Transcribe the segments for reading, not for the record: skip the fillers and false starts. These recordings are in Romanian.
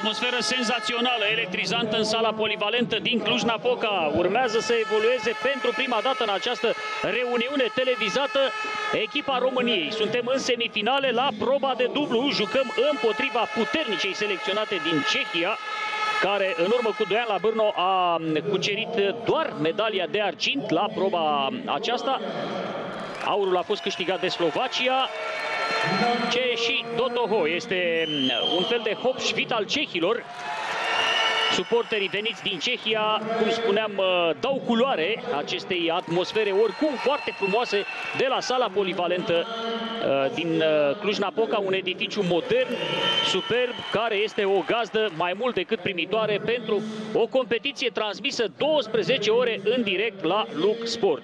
atmosferă senzațională, electrizantă în sala polivalentă din Cluj-Napoca. Urmează să evolueze pentru prima dată în această reuniune televizată echipa României. Suntem în semifinale la proba de dublu. Jucăm împotriva puternicei selecționate din Cehia, care în urmă cu 2 ani la Brno a cucerit doar medalia de argint la proba aceasta. Aurul a fost câștigat de Slovacia. Ce și Dotoho este un fel de hopșvit al cehilor. Suporterii veniți din Cehia, cum spuneam, dau culoare acestei atmosfere oricum foarte frumoase de la sala polivalentă din Cluj-Napoca, un edificiu modern, superb, care este o gazdă mai mult decât primitoare pentru o competiție transmisă 12 ore în direct la Lux Sport.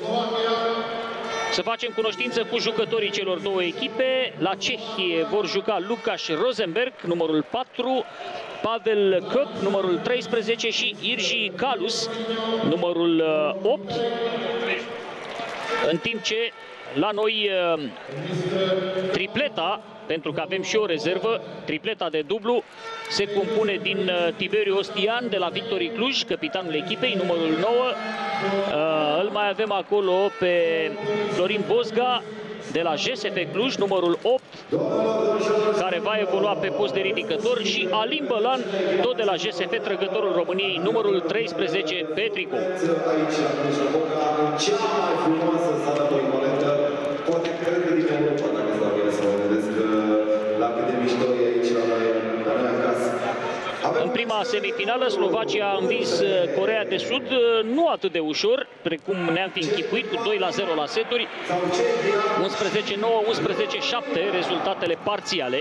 Să facem cunoștință cu jucătorii celor două echipe. La Cehie vor juca Lukáš Rosenberg, numărul 4, Pavel Köp, numărul 13 și Irji Kalus, numărul 8. În timp ce la noi tripleta, pentru că avem și o rezervă, tripleta de dublu, se compune din Tiberiu Ostian de la Victory Cluj, capitanul echipei, numărul 9. Îl mai avem acolo pe Florin Bozga de la JSF Cluj, numărul 8, care va evolua pe post de ridicător, și Alin Bălan, tot de la JSF, trăgătorul României, numărul 13 pe tricou. Aici, în cea mai frumoasă sală polivalentă, poate cred că din Europa, dacă stau bine să mă gândesc la cât de mișto e aici la noi acasă. În prima semifinală, Slovacia a învins Coreea de Sud, nu atât de ușor, precum ne-am fi închipuit, cu 2-0 la seturi, 11-9, 11-7 rezultatele parțiale.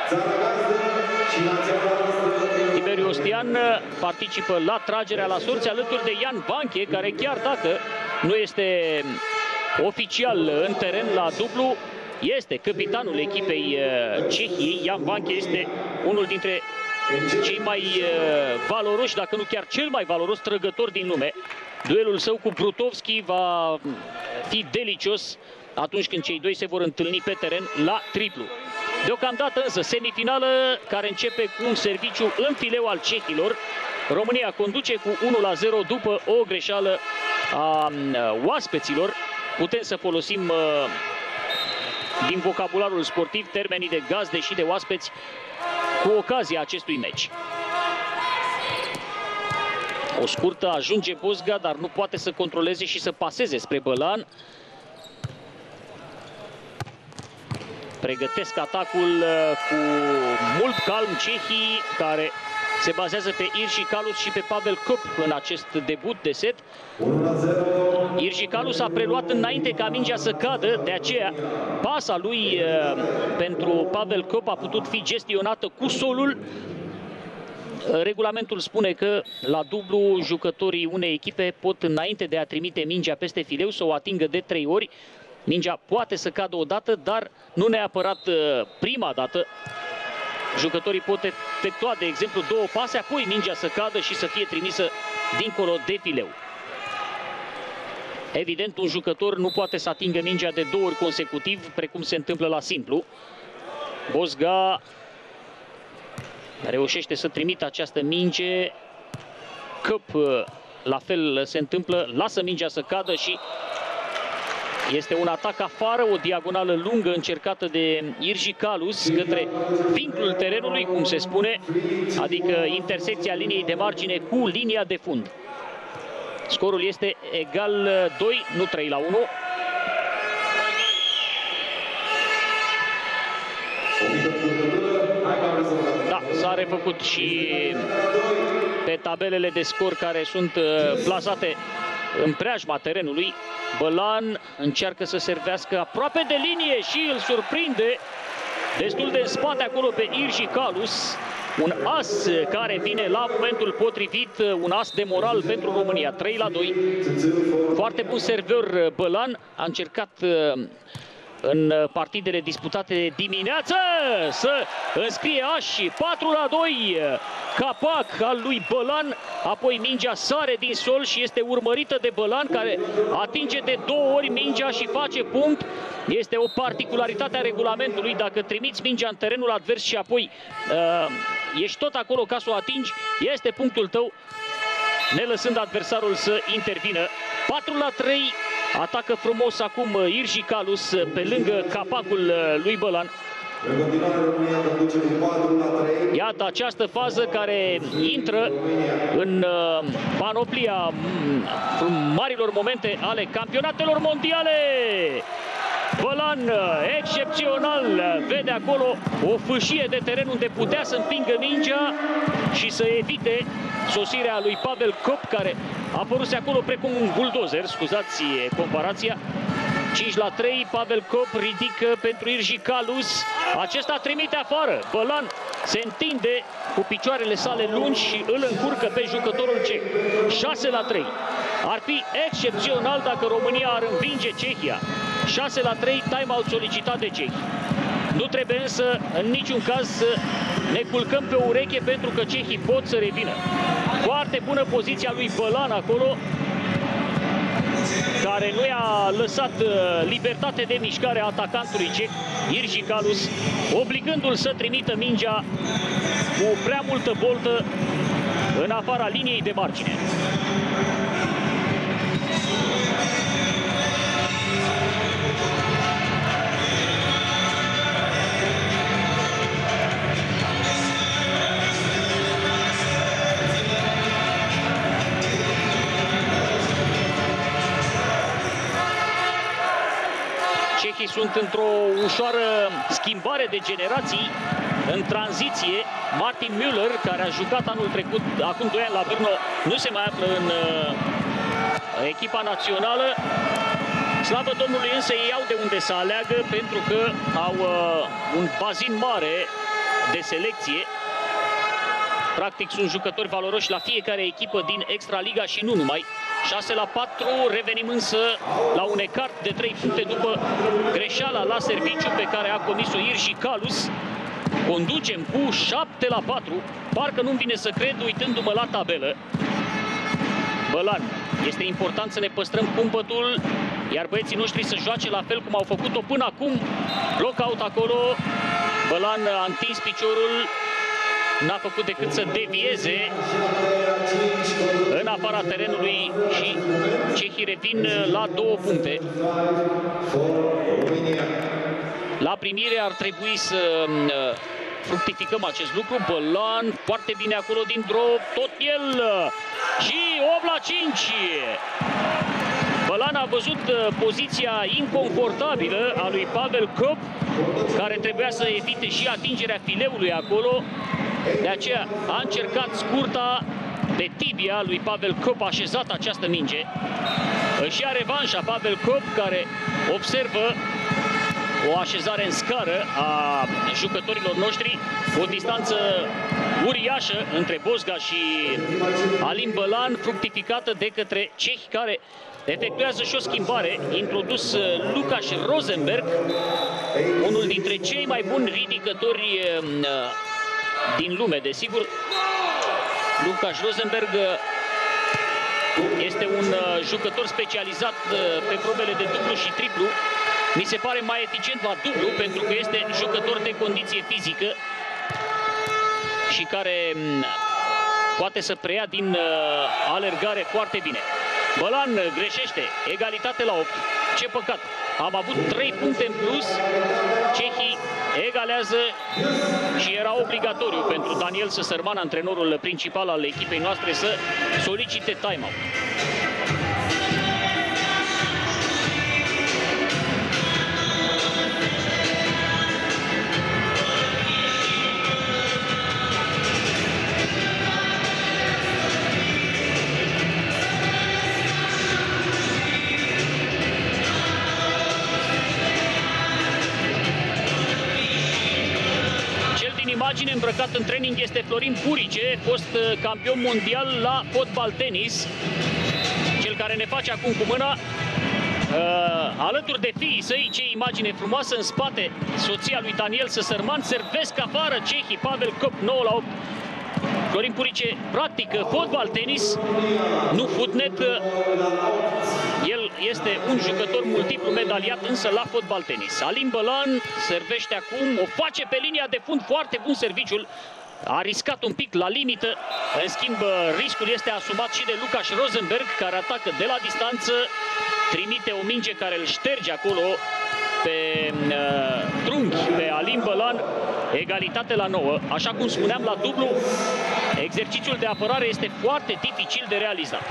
Tiberiu Ostian participă la tragerea la sorți alături de Jan Vanche, care chiar dacă nu este oficial în teren la dublu, este capitanul echipei Cehiei. Jan Vanche este unul dintre cei mai valoroși, dacă nu chiar cel mai valoros trăgător din lume. Duelul său cu Brutovski va fi delicios atunci când cei doi se vor întâlni pe teren la triplu. Deocamdată însă semifinală care începe cu un serviciu în fileu al cehilor. România conduce cu 1-0 după o greșeală a oaspeților. Putem să folosim din vocabularul sportiv termenii de gazde și de oaspeți cu ocazia acestui meci. O scurtă ajunge Bozga, dar nu poate să controleze și să paseze spre Bălan. Pregătesc atacul cu mult calm cehii, care se bazează pe Irji Kalus și pe Pavel Köp în acest debut de set. Irji Kalus a preluat înainte ca mingea să cadă, de aceea pasa lui pentru Pavel Köp a putut fi gestionată cu solul. Regulamentul spune că la dublu jucătorii unei echipe pot, înainte de a trimite mingea peste fileu, să o atingă de 3 ori. Mingea poate să cadă o dată, dar nu neapărat prima dată. Jucătorii pot efectua, de exemplu, 2 pase, apoi mingea să cadă și să fie trimisă dincolo de fileu. Evident, un jucător nu poate să atingă mingea de 2 ori consecutiv, precum se întâmplă la simplu. Bozga reușește să trimită această minge. Köp, la fel se întâmplă, lasă mingea să cadă și este un atac afară, o diagonală lungă încercată de Irji Kalus către vincul terenului, cum se spune, adică intersecția liniei de margine cu linia de fund. Scorul este egal 2, nu 3-1. Da, s-a refăcut și pe tabelele de scor care sunt plasate în preajma terenului. Bălan încearcă să servească aproape de linie și îl surprinde destul de în spate acolo pe Irji Kalus. Un as care vine la momentul potrivit, un as de moral pentru România. 3-2. Foarte bun serveur Bălan, a încercat în partidele disputate dimineață. Să înscrie Ași 4-2. Capac al lui Bălan, apoi mingea sare din sol și este urmărită de Bălan, care atinge de 2 ori mingea și face punct. Este o particularitate a regulamentului: dacă trimiți mingea în terenul advers și apoi ești tot acolo ca să o atingi, este punctul tău, ne lăsând adversarul să intervină. 4-3, atacă frumos acum Irji Calus pe lângă capacul lui Bălan. În continuare, România conduce cu 4-3. Iată această fază care intră în panoplia marilor momente ale campionatelor mondiale. Bălan, excepțional, vede acolo o fâșie de teren unde putea să împingă mingea și să evite sosirea lui Pavel Cop, care a apăruse acolo precum un buldozer, scuzați comparația. 5-3, Pavel Cop ridică pentru Irji Calus. Acesta trimite afară. Bălan se întinde cu picioarele sale lungi și îl încurcă pe jucătorul ceh. 6-3. Ar fi excepțional dacă România ar învinge Cehia. 6-3, time-out solicitat de cehi. Nu trebuie însă în niciun caz să ne culcăm pe ureche, pentru că cehii pot să revină. Foarte bună poziția lui Bălan acolo, care nu i-a lăsat libertate de mișcare a atacantului ceh, Irji Calus, obligându-l să trimită mingea cu prea multă boltă în afara liniei de margine. Cehii sunt într-o ușoară schimbare de generații, în tranziție. Martin Müller, care a jucat anul trecut, acum 2 ani la Brno, nu se mai află în echipa națională. Slavă Domnului, însă ei au de unde să aleagă, pentru că au un bazin mare de selecție. Practic sunt jucători valoroși la fiecare echipă din Extraliga și nu numai. 6-4, revenim însă la un ecart de 3 puncte după greșeala la serviciu pe care a comis-o Irji Calus. Conducem cu 7-4, parcă nu-mi vine să cred uitându-mă la tabelă. Bălan, este important să ne păstrăm cumpătul, iar băieții noștri să joace la fel cum au făcut-o până acum. Block-out acolo, Bălan a întins piciorul, n-a făcut decât să devieze în afara terenului și cehii revin la 2 puncte. La primire ar trebui să fructificăm acest lucru. Bălan foarte bine acolo din drop, tot el, și 8-5. Bălan a văzut poziția inconfortabilă a lui Pavel Cop, care trebuia să evite și atingerea fileului acolo. De aceea a încercat scurta de tibia lui Pavel Cop, a așezat această minge. Își ia revanșa Pavel Cop, care observă o așezare în scară a jucătorilor noștri, o distanță uriașă între Bozga și Alin Bălan, fructificată de către cehi, care efectuează și o schimbare. Introdus Lukáš Rosenberg, unul dintre cei mai buni ridicători din lume, desigur. Lukáš Rosenberg este un jucător specializat pe probele de dublu și triplu. Mi se pare mai eficient la dublu, pentru că este jucător de condiție fizică și care poate să preia din alergare foarte bine. Bălan greșește, egalitate la 8. Ce păcat! Am avut 3 puncte în plus, cehii egalează și era obligatoriu pentru Daniel Săsărman, antrenorul principal al echipei noastre, să solicite time-out. Imagine îmbrăcat în training este Florin Purice, fost campion mondial la fotbal tenis, cel care ne face acum cu mâna alături de fiii săi, ce imagine frumoasă în spate, soția lui Daniel Săsărman, servesc afară cehii, Pavel Cop, 9-8. Florin Purice practică fotbal, tenis, nu futnet. El este un jucător multiplu medaliat, însă la fotbal, tenis. Alin Bălan servește acum, o face pe linia de fund, foarte bun serviciul. A riscat un pic la limită, în schimb riscul este asumat și de Lukáš Rosenberg, care atacă de la distanță, trimite o minge care îl șterge acolo pe trunchi pe Alin Bălan, egalitate la 9. Așa cum spuneam, la dublu, exercițiul de apărare este foarte dificil de realizat.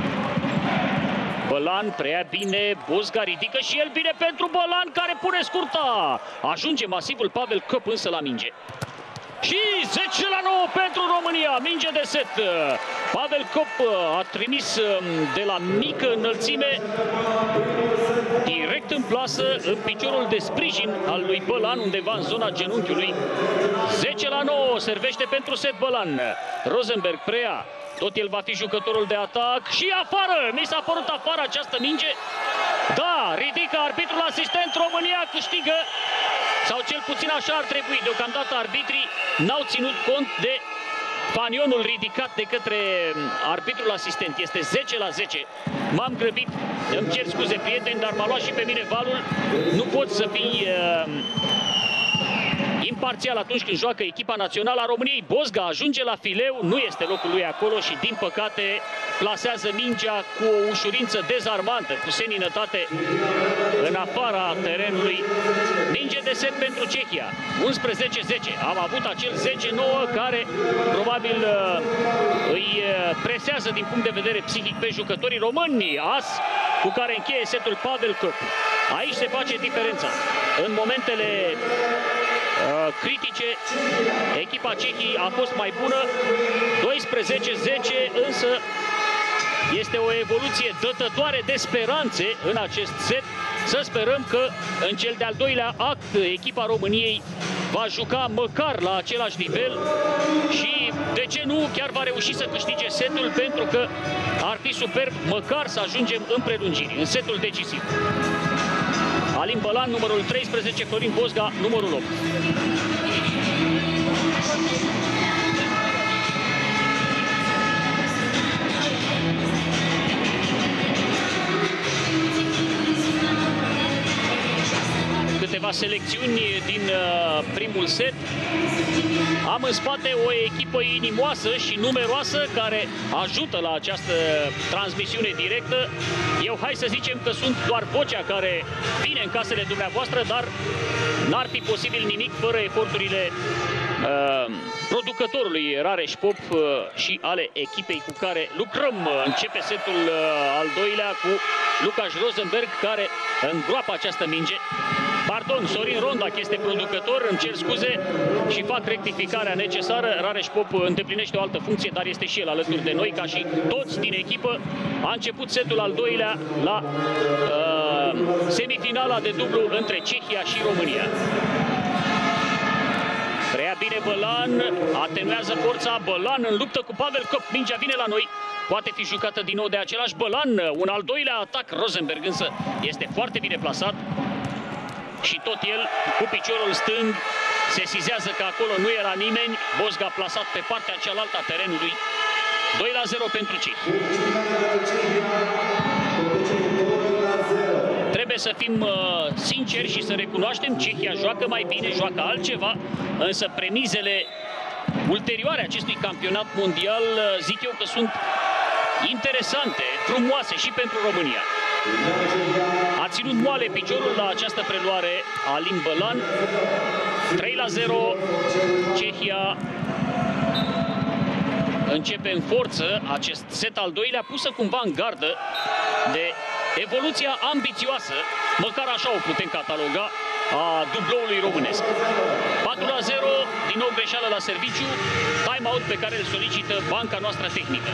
Bălan preia bine, Bozga ridică și el bine pentru Bălan, care pune scurta. Ajunge masivul Pavel Cop însă la minge. Și 10-9 pentru România, minge de set. Pavel Cop a trimis de la mică înălțime direct în plasă, în piciorul de sprijin al lui Bălan, undeva în zona genunchiului. 10-9, servește pentru set Bălan. Rosenberg preia, tot el va fi jucătorul de atac și afară, mi s-a părut afară această minge. Da, ridică arbitrul asistent, România câștigă. Sau cel puțin așa ar trebui. Deocamdată arbitrii n-au ținut cont de panionul ridicat de către arbitrul asistent. Este 10-10. M-am grăbit, îmi cer scuze, prieteni, dar m-a luat și pe mine valul. Nu pot să fii imparțial atunci când joacă echipa națională a României. Bozga ajunge la fileu, nu este locul lui acolo și din păcate plasează mingea cu o ușurință dezarmantă, cu seninătate în afara terenului. Minge de set pentru Cehia, 11-10. Am avut acel 10-9 care probabil îi presează din punct de vedere psihic pe jucătorii români. As cu care încheie setul Pavel Cop. Aici se face diferența. În momentele critice, echipa Cehiei a fost mai bună, 12-10, însă este o evoluție dătătoare de speranțe în acest set. Să sperăm că în cel de-al doilea act echipa României va juca măcar la același nivel și, de ce nu, chiar va reuși să câștige setul, pentru că ar fi superb măcar să ajungem în prelungiri, în setul decisiv. Alin Bălan, numărul 13, Florin Bozga, numărul 8. Câteva selecțiuni din primul set. Am în spate o echipă inimoasă și numeroasă care ajută la această transmisiune directă. Eu hai să zicem că sunt doar vocea care vine în casele dumneavoastră, dar n-ar fi posibil nimic fără eforturile producătorului Rareș Pop și ale echipei cu care lucrăm. Începe setul al doilea cu Lukáš Rosenberg, care îngroapă această minge. Pardon, Sorin Rondac este producător, îmi cer scuze și fac rectificarea necesară. Rareș Pop îndeplinește o altă funcție, dar este și el alături de noi, ca și toți din echipă. A început setul al doilea la semifinala de dublu între Cehia și România. Preia bine Bălan, atenuează forța, Bălan în luptă cu Pavel Cop, mingea vine la noi. Poate fi jucată din nou de același Bălan, un al doilea atac, Rosenberg însă este foarte bine plasat. Și tot el, cu piciorul stâng, sesizează că acolo nu era nimeni. Bozga plasat pe partea cealaltă a terenului. 2-0 pentru Cehi. Trebuie să fim sinceri și să recunoaștem, Cehia joacă mai bine, joacă altceva, însă premizele ulterioare acestui campionat mondial, zic eu că sunt interesante, frumoase și pentru România. A ținut moale piciorul la această preluare Alin Bălan. 3-0, Cehia începe în forță acest set al doilea, pusă cumva în gardă de evoluția ambițioasă, măcar așa o putem cataloga, a dubloului românesc. 4-0, din nou greșeală la serviciu, time-out pe care îl solicită banca noastră tehnică.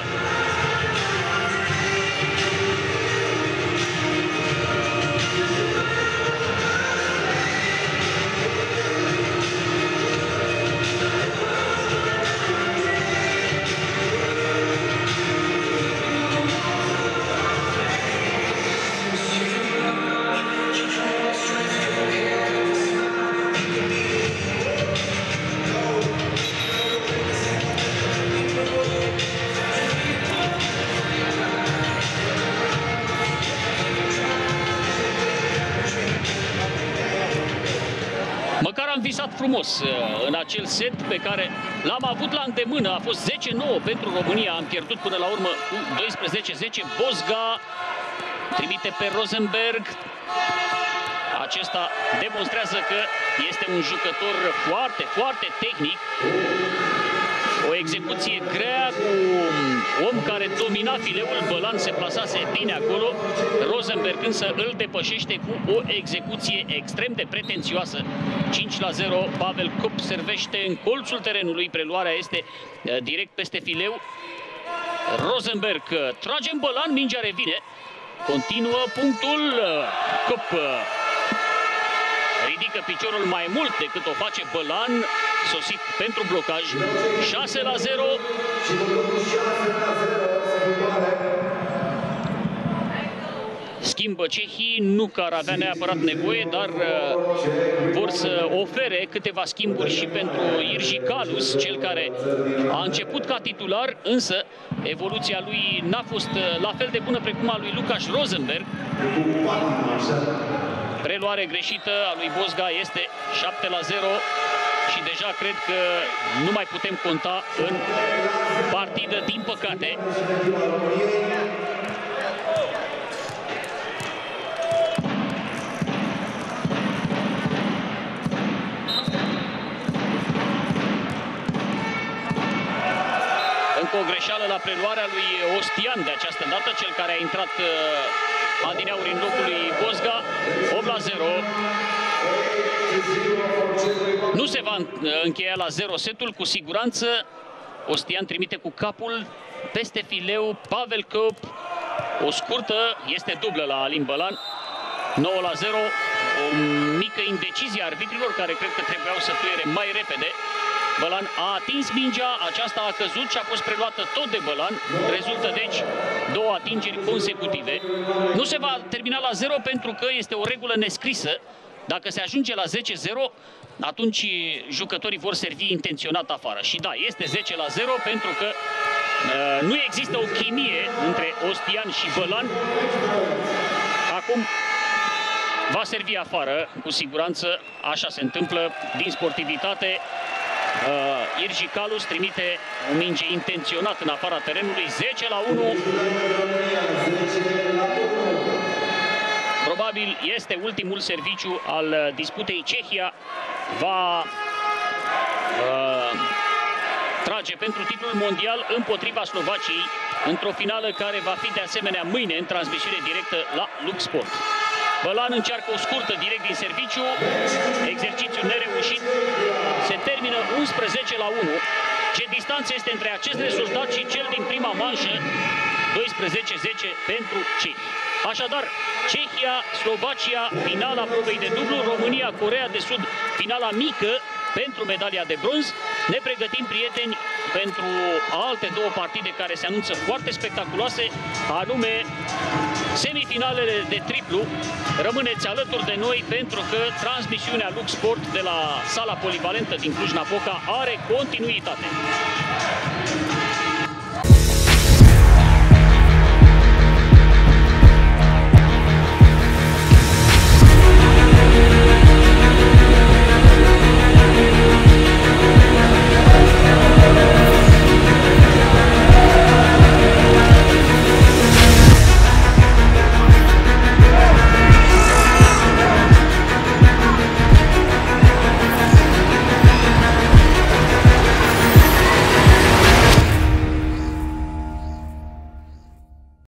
am visat frumos în acel set pe care l-am avut la îndemână. A fost 10-9 pentru România. Am pierdut până la urmă cu 12-10. Bozga trimite pe Rosenberg. Acesta demonstrează că este un jucător foarte, foarte tehnic. O execuție grea cu om care domina fileul. Bălan se plasase bine acolo. Rosenberg însă îl depășește cu o execuție extrem de pretențioasă. 5-0. Pavel Cup servește în colțul terenului. Preluarea este direct peste fileu. Rosenberg trage în Bălan. Mingea revine. Continuă punctul. Cup ridică piciorul mai mult decât o face Bălan, sosit pentru blocaj. 6-0. Schimbă cehii, nu că ar avea neapărat nevoie, dar vor să ofere câteva schimburi și pentru Irji Calus, cel care a început ca titular, însă evoluția lui n-a fost la fel de bună precum a lui Lukáš Rosenberg. Preluare greșită a lui Bozga, este 7-0 și deja cred că nu mai putem conta în partidă, din păcate. Încă o greșeală la preluarea lui Ostian de această dată, cel care a intrat adineauri în locul lui Bozga. 8-0. Nu se va încheia la 0 setul, cu siguranță. Ostian trimite cu capul peste fileu. Pavel Cup, o scurtă, este dublă la Alin Bălan. 9-0. O mică indecizie a arbitrilor, care cred că trebuiau să fluiere mai repede. Bălan a atins mingea, aceasta a căzut și a fost preluată tot de Bălan. Rezultă deci 2 atingeri consecutive. Nu se va termina la 0 pentru că este o regulă nescrisă. Dacă se ajunge la 10-0, atunci jucătorii vor servi intenționat afară. Și da, este 10-0 pentru că nu există o chimie între Ostian și Bălan. Acum va servi afară, cu siguranță, așa se întâmplă din sportivitate. Irji Calus trimite o minge intenționat în afara terenului. 10-1. Probabil este ultimul serviciu al disputei. Cehia va trage pentru titlul mondial împotriva Slovaciei într-o finală care va fi de asemenea mâine în transmisiune directă la Lux Sport. Bălan încearcă o scurtă direct din serviciu, exercițiu nereușit, se termină 11-1. Ce distanță este între acest rezultat și cel din prima manșă? 12-10 pentru cehi. Așadar, Cehia, Slovacia, finala probei de dublu, România, Coreea de Sud, finala mică pentru medalia de bronz. Ne pregătim, prieteni, pentru alte două partide care se anunță foarte spectaculoase, anume semifinalele de triplu. Rămâneți alături de noi pentru că transmisiunea Lux Sport de la sala polivalentă din Cluj-Napoca are continuitate.